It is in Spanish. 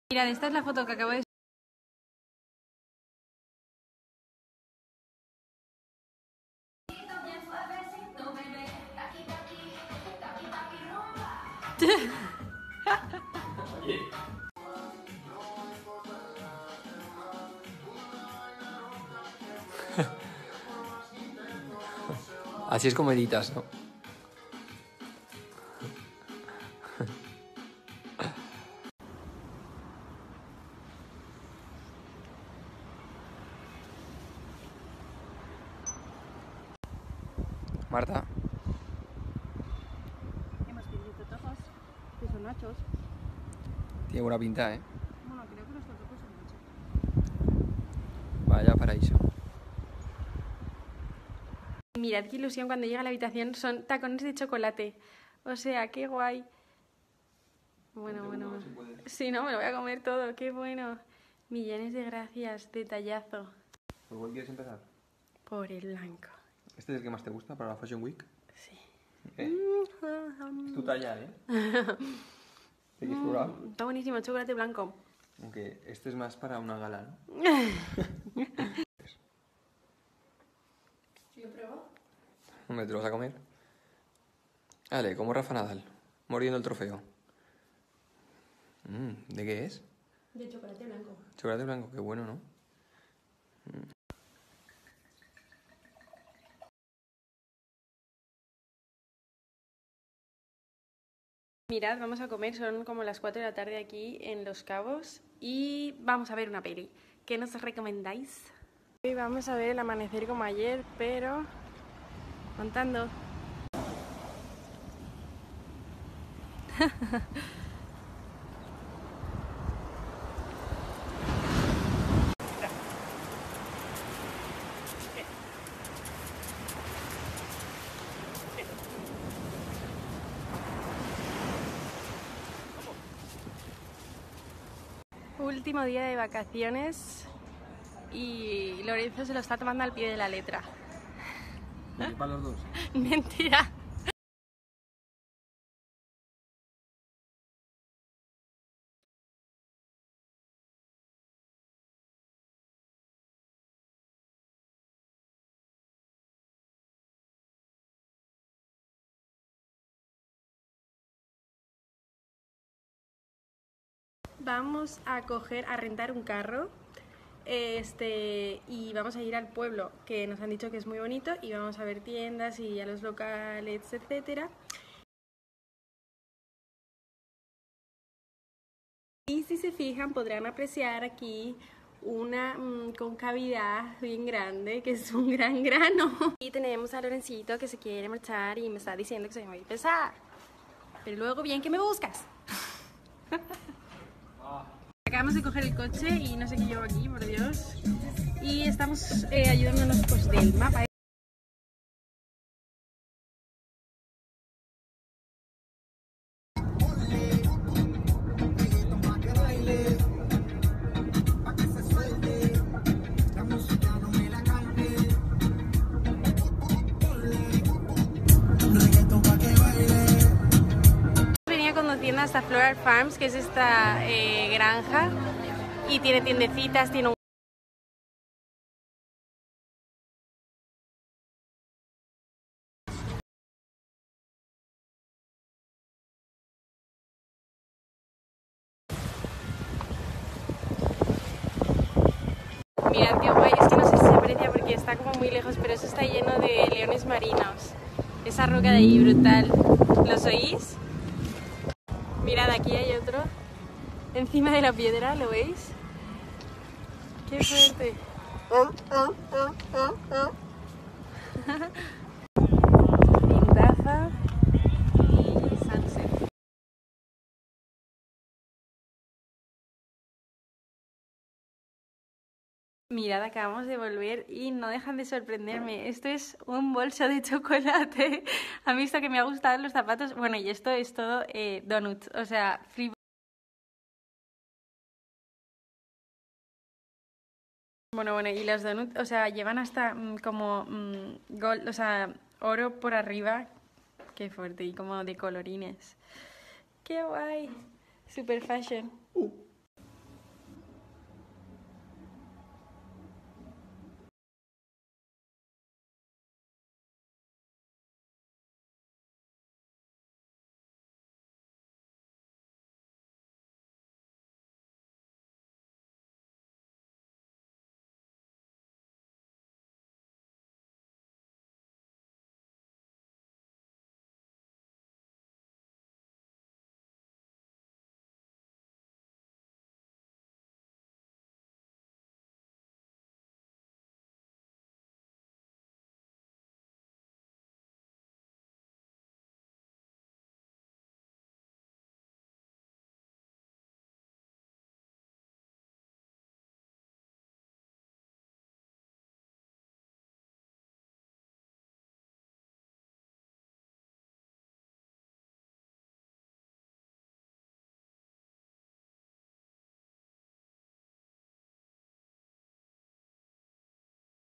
Mirad, esta es la foto que acabo de... Así es como editas, ¿no? Marta. Hemos pedido totopos, que son nachos. Tiene buena pinta, ¿eh? Bueno, creo que los totopos son nachos. Vaya paraíso. Mirad qué ilusión cuando llega a la habitación, son tacones de chocolate. O sea, qué guay. Bueno. Sí, no, me lo voy a comer todo, qué bueno. Millones de gracias, detallazo. ¿Por cuál quieres empezar? Por el blanco. ¿Este es el que más te gusta para la Fashion Week? Sí. Es tu talla, ¿eh? ¿Te quieres probar? Está buenísimo, chocolate blanco. Aunque este es más para una gala, ¿no? ¿Lo pruebo? Hombre, ¿te lo vas a comer? Vale, como Rafa Nadal, mordiendo el trofeo. ¿De qué es? De chocolate blanco. Chocolate blanco, qué bueno, ¿no? Mirad, vamos a comer, son como las 4 de la tarde aquí en Los Cabos y vamos a ver una peli. ¿Qué nos recomendáis? Hoy vamos a ver el amanecer como ayer, pero contando. Último día de vacaciones y Lorenzo se lo está tomando al pie de la letra. ¿Y para los dos? Mentira. Vamos a rentar un carro y vamos a ir al pueblo, que nos han dicho que es muy bonito, y vamos a ver tiendas y a los locales, etcétera. Y si se fijan podrán apreciar aquí una concavidad bien grande, que es un gran grano. Y tenemos a Lorencito que se quiere marchar y me está diciendo que soy muy pesada. Pero luego bien que me buscas. Acabamos de coger el coche y no sé qué llevo aquí, por Dios. Y estamos ayudándonos pues del mapa. Venía conduciendo hasta Floral Farms, que es esta granja, y tiene tiendecitas, tiene un... Mirad qué guay, es que no sé si se aprecia porque está como muy lejos, pero eso está lleno de leones marinos. Esa roca de ahí, brutal. ¿Los oís? Mirad, aquí hay otro. Encima de la piedra, ¿lo veis? ¡Qué fuerte! Pintaza y sunset. Mirad, acabamos de volver y no dejan de sorprenderme. Esto es un bolso de chocolate. Han visto que me ha gustado los zapatos. Bueno, y esto es todo donuts, o sea, free. Bueno, y los donuts, o sea, llevan hasta como gold, o sea, oro por arriba. Qué fuerte, y como de colorines. ¡Qué guay! Super fashion.